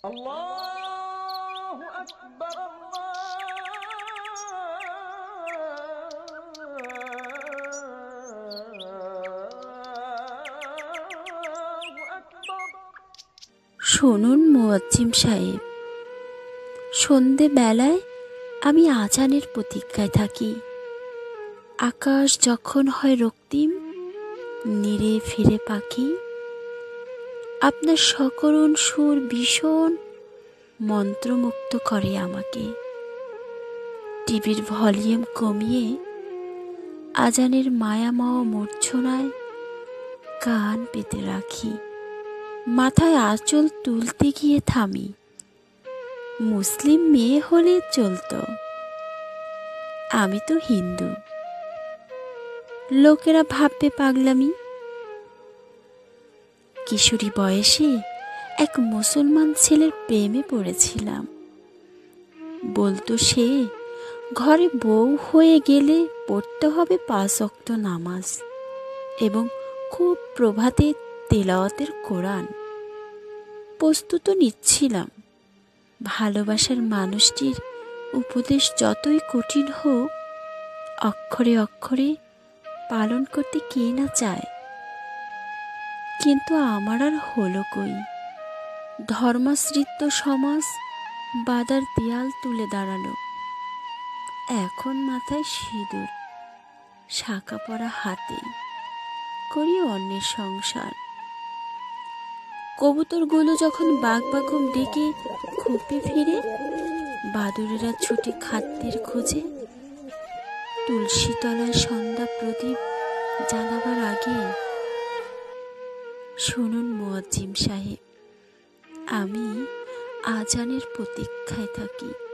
আল্লাহু আকবার, আল্লাহু আকবার। শুনুন মুয়াজ্জিম সাহেব, সন্ধেবেলায় আমি আজানের প্রতীক্ষায় থাকি। আকাশ যখন হয় রক্তিম, নীরে ফিরে পাখি, আপনার সকরুণ সুর ভীষণ মন্ত্রমুগ্ধ করে আমাকে। টিভির ভলিউম কমিয়ে আজানের মায়াময় মূর্ছনায় কান পেতে রাখি। মাথায় আঁচল তুলতে গিয়ে থামি। মুসলিম মেয়ে হলে চলতো, আমি তো হিন্দু। লোকেরা ভাববে পাগলামি। কিশোরী বয়সে এক মুসলমান ছেলের প্রেমে পড়েছিলাম। বলতো সে ঘরে বউ হয়ে গেলে পড়তে হবে 5 ওয়াক্ত নামাজ এবং খুব প্রভাতে তেলাওয়াতের কোরআন। প্রস্তুত নিচ্ছিলাম। ভালোবাসার মানুষটির উপদেশ যতই কঠিন হোক, অক্ষরে অক্ষরে পালন করতে কে না চায়। কিন্তু আমার আর হলো কই। ধর্মাশ্রিত সমাজ বাধার দেয়াল তুলে দাঁড়ালো। এখন মাথায় সিঁদুর, শাঁখা পরা হাতে করি অন্যের সংসার। কবুতরগুলো যখন বাঘ ডেকে খুপে ফিরে, বাদুড়েরা ছুটে খাদ্যের খোঁজে। তুলসী তলায় সন্ধ্যা প্রদীপ জ্বালাবার আগে শুনুন মুয়াজ্জিম সাহেব, আমি আজানের প্রতীক্ষায় থাকি।